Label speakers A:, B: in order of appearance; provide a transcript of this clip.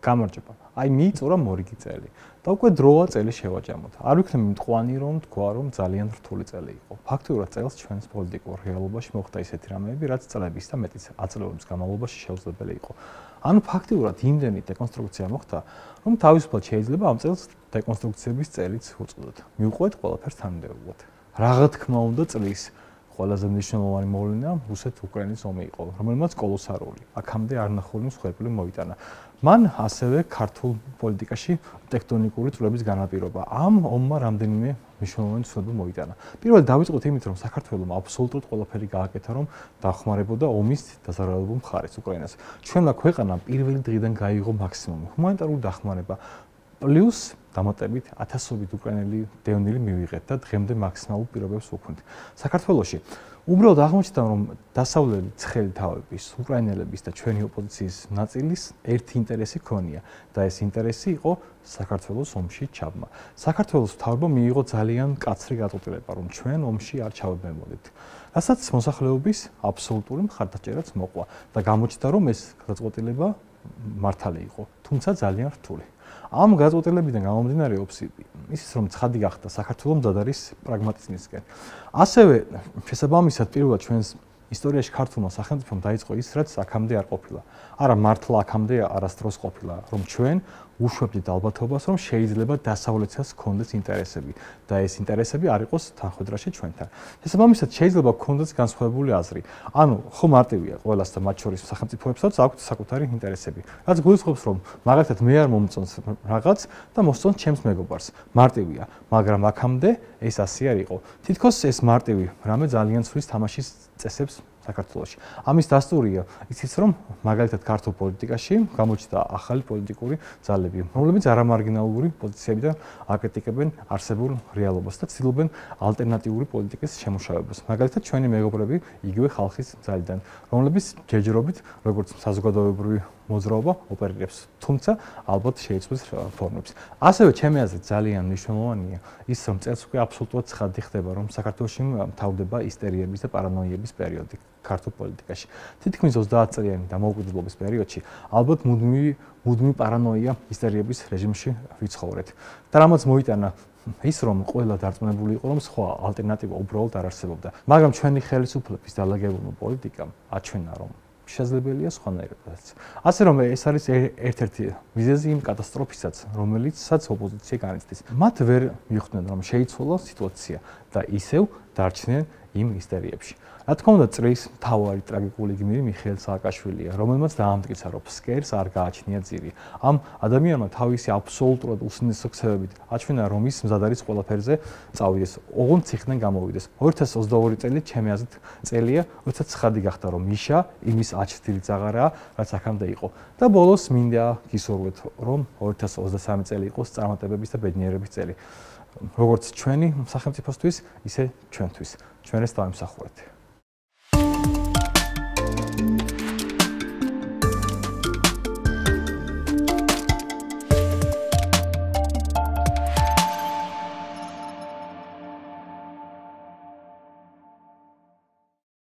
A: გამარჯობა. აი მიიწურა მორიგი წელი. და უკვე დროა წელი შევაჯამოთ. არ ვიქნები მტყვანი რომ თქვა რომ ძალიან რთული წელი იყო. ფაქტობრივად წელს ჩვენს პოლიტიკურ რეალობაში მოხდა ისეთი რამეები, რაც წლების და მეტიც აწლეულების განმავლობაში შეუძლებელი იყო. ანუ ფაქტობრივად იმდენი დეკონსტრუქცია მოხდა, რომ თავისუფლად შეიძლება ამ წელს დეკონსტრუქციების წელიც უწოდოთ. მივყვეთ ყველაფერს თანმიმდევრულად. Რა თქმა უნდა წლის ყველაზე მნიშვნელოვანი მოვლენა რუსეთ-უკრაინის ომი იყო, რომელმაც კოლოსალური, აქამდე არ ნახული მსხვერპლი მოიტანა. მან ასევე ქართულ პოლიტიკაში ტექტონიკური წვრების განაპირობა. ამ ომმა რამდენიმე მნიშვნელოვანი ცვლილება მოიტანა. პირველად დავიწყოთ იმით, რომ საქართველოს აბსოლუტურად ყველაფერი გააკეთა, რომ დახმარებოდა ომის დასარალებულ მხარეს უკრაინას. ჩვენმა ქვეყანამ პირველი დღიდან გაიღო მაქსიმუმი ჰუმანიტარული დახმარება პლუს დამატებით ათასობით უკრაინელი დევნილი მივიღეთ და დღემდე მაქსიმალურ პირობებს ვუქმნით. საქართველოში უბრალოდ აღმოჩნდა, რომ დასავლელი ცხელი თავების, უკრაინელების და ჩვენი ოპოზიციის ნაწილის ერთი ინტერესი ქონია და ეს ინტერესი იყო საქართველოს ომში ჩაბმა. საქართველოს მთავრობამ მიიღო ძალიან მკაცრი გადაწყვეტილება, რომ ჩვენ ომში არ ჩავებმოდით. რასაც მოსახლეობის აბსოლუტური მხარდაჭერაც მოყვა და გამოჩნდა, რომ ეს გადაწყვეტილება მართალი იყო, თუმცა ძალიან რთული. ამ გადაწყვეტილებიდან გამომდინარეობს ისიც რომ ცხადი გახდა საქართველოს მზად არის პრაგმატიზმისკენ. ასევე შესაბამისად პირველად ჩვენს ისტორიაში ქართულმა სახელმწიფომ დაიწყო ის, რაც აქამდე არ ყოფილა. არა მართლა აქამდე არასდროს ყოფილა, რომ ჩვენ უშვებდით ალბათობას, რომ შეიძლება დასავლეთსაც ჰქონდეს ინტერესები და ეს ინტერესები არ იყოს თანხმდრაში ჩვენთან. შესაბამისად შეიძლება ჰქონდეს განსხვავებული აზრი. ანუ ხო მარტივია ყველას და მათ შორის სახელმწიფოებსაც აქვთ საკუთარი ინტერესები. რაც გულისხმობს, რომ მაგალითად მე არ მომწონს რაღაც და მოსწონს ჩემს მეგობარს. მარტივია, მაგრამ აქამდე ეს ასე არ იყო. თითქოს ეს მარტივი რამე ძალიან ცვლის თამაშის წესებს საქართველოში. ამის დასტურია ისიც, რომ მაგალითად ქართულ პოლიტიკაში გამოჩნდა ახალი პოლიტიკური ძალები, რომლებიც არამარგინალური პოზიციებიდან აკრიტიკებენ არსებულ რეალობას და ცდილობენ ალტერნატიული პოლიტიკის შემუშავებას. მაგალითად ჩვენი მეგობრები იგივე ხალხის ძალიდან, რომლებიც ჯერჯერობით როგორც საზოგადოებრივი მოძრაობა ოპერირებს, თუმცა ალბათ შეიცვალეს ფორმებს. ასევე ჩემი აზრით ძალიან მნიშვნელოვანია ის, რომ წელს უკვე აბსოლუტურად ცხადი ხდება, რომ საქართველოში მთავრდება ისტერიების და პარანოიების პერიოდი ქართულ პოლიტიკაში. თითქმის 30 წლიანი დამოუკიდებლობის პერიოდში ალბათ მუდმივი პარანოია ისტერიების რეჟიმში ვიცხოვრეთ. და რამაც მოიტანა ის, რომ ყველა დარწმუნებული იყო, რომ სხვა ალტერნატივა უბრალოდ არ არსებობდა. მაგრამ ჩვენი ხელისუფლების დალაგებულმა პოლიტიკამ აჩვენა, რომ შესაძლებელია სხვანაირადაც. ასე რომ ეს არის ერთ-ერთი მიზეზი იმ კატასტროფისაც, რომელიცაც ოპოზიცია განიცდის. მათ ვერ მიხვდნენ, რომ შეიცვალა სიტუაცია და ისევ დარჩნენ იმ ისტერიებში. რა თქმა უნდა, წრის მთავარი ტრაგიკული გმირი მიხეილ სააკაშვილია, რომელმაც დაამტკიცა, რომ ფსკერს არ გააჩნია ძირი. ამ ადამიანმა თავისი აბსოლუტურად უსინდისო ქცევებით აჩვენა, რომ ის მზად არის ყველაფერზე წავიდეს, ოღონდ ციხიდან გამოვიდეს. 2022 წელი ჩემი აზრით წელია, როდესაც ცხადი გახდა, რომ მიშა იმის აჩრდილი წაღარაა, რაც აქამდე იყო. და ბოლოს მინდა გისურვოთ, რომ 2023 წელი იყოს წარმატებების და ბედნიერების წელი. როგორც ჩვენი სახელმწიფოსთვის, ისე ჩვენთვის. ჩვენ ეს დავიმსახურეთ.